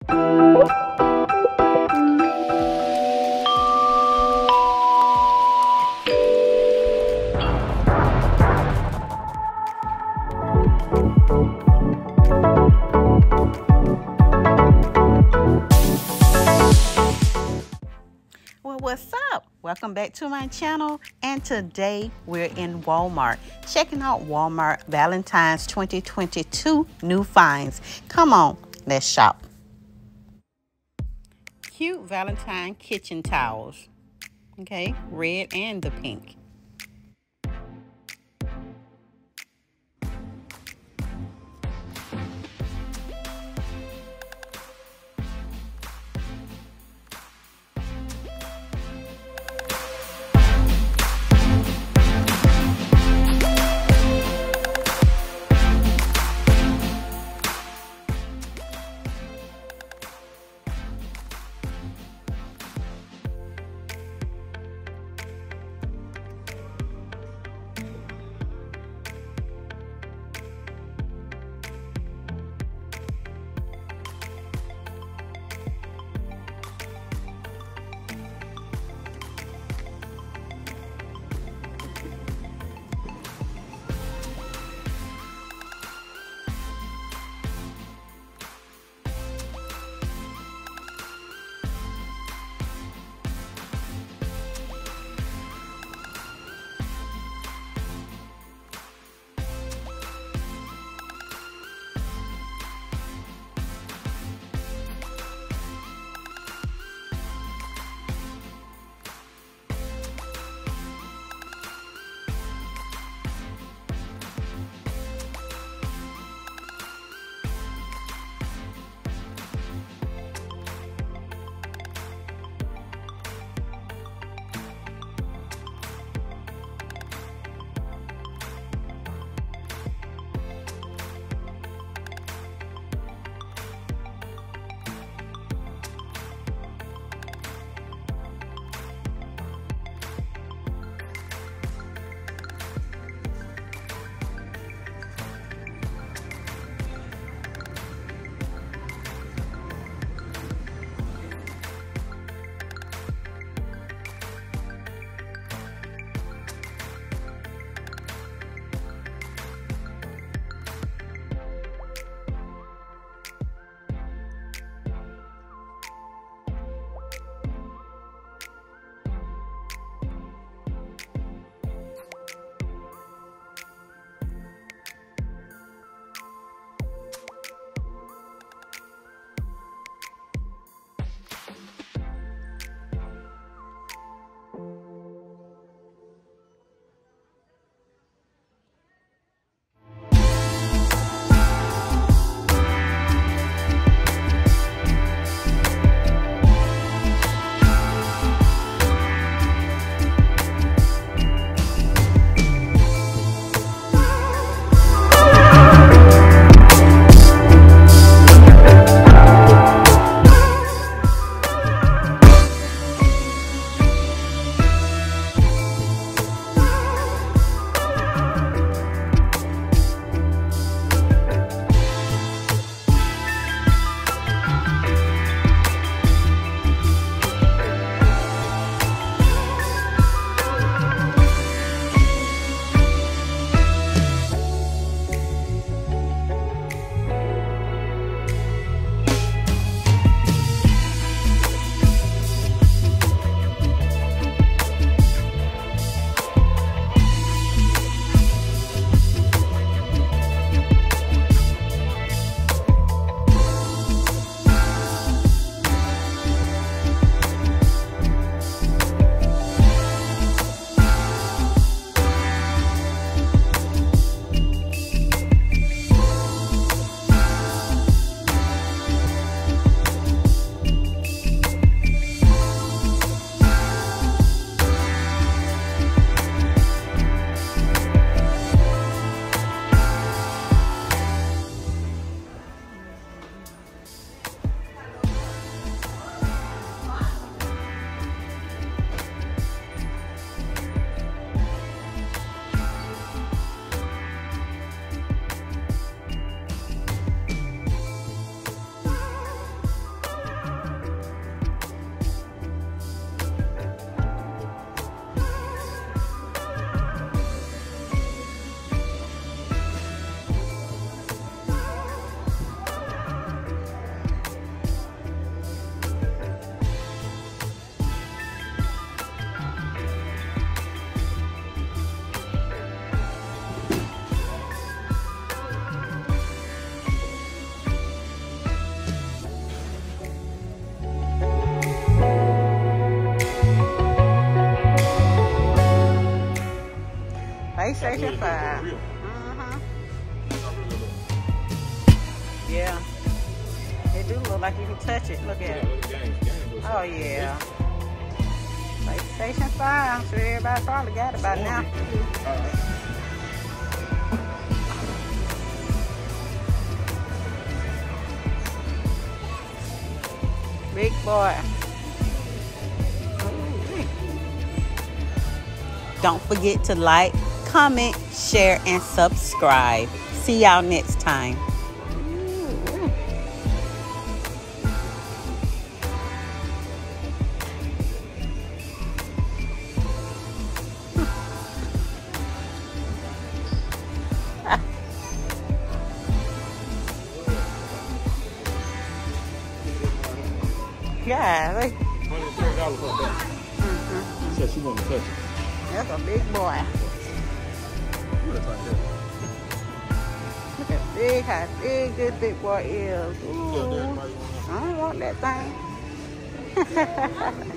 What's up? Welcome back to my channel, and today we're in Walmart checking out Walmart Valentines 2022 new finds. Come on, let's shop. Cute Valentine kitchen towels. Okay, red and the pink. Station 5. Yeah. It do look like you can touch it. Look at it. Oh, yeah. Like Station 5. I'm sure everybody probably got it by now. Big boy. Don't forget to like, comment, share, and subscribe. See y'all next time. Yeah, like $130 for that. She said she wanted to touch it. That's a big boy. Look at big, how big this big boy is. Ooh, I don't want that thing.